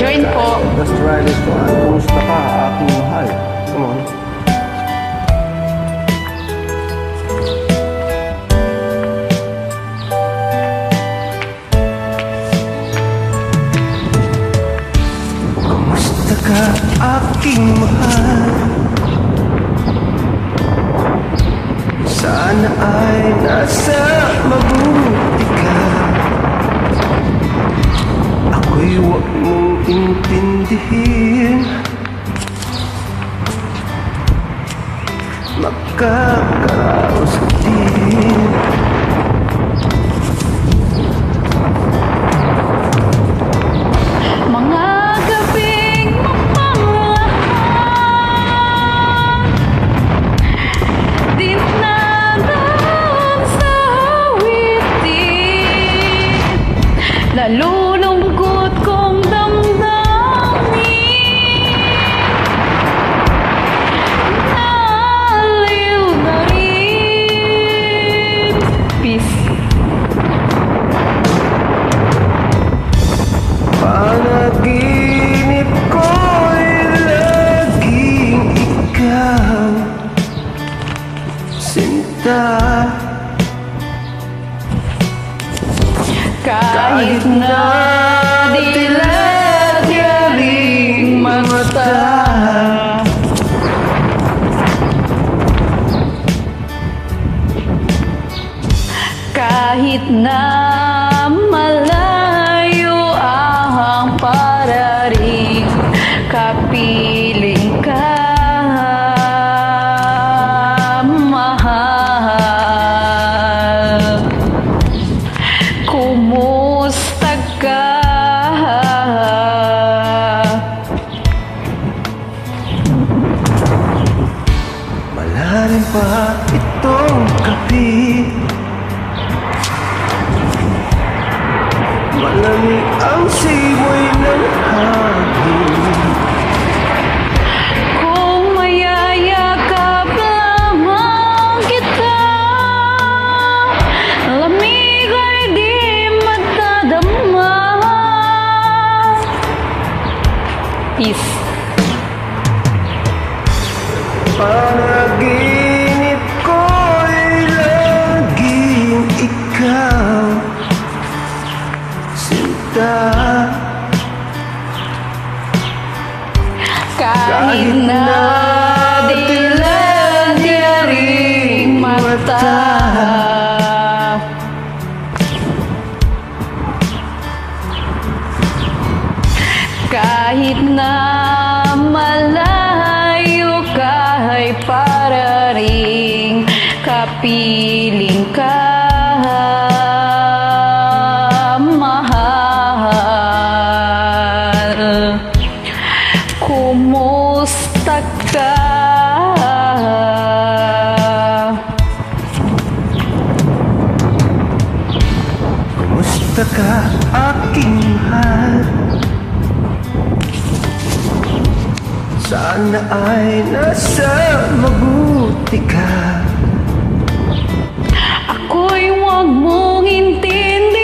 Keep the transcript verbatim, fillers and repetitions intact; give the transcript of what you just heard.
Join po. Let's try this one. Kumusta ka, aking mahal? Come on. Kumusta ka, aking mahal? Sana ay nasa mabuti ka. Ako'y huwag mong intindihin. Magkakaraos din. Mga gabing mapanglahat, dinadaan sa awitin, nalulungkot kong damdamin, naliw na rin. Peace. Panaginip ko'y laging ikaw, sinta. Kahit na dilat yaring mata, kahit na malayo ang pararing, kapiling ka, mahal. Kumusta ka? Malalim pa itong gabi, malamig ang simoy ng hangin. Kung mayayakap lamang kita, lamig ay di magdadama. Peace. Panaginip ko'y laging ikaw, sinta. Kahit na dilat yaring mata, kahit na malayo kahit pararing, kapiling ka, mahal. Kumusta ka? Kumusta ka, aking mahal? Sana ay nasa mabuti ka. Ako'y huwag mong intindi.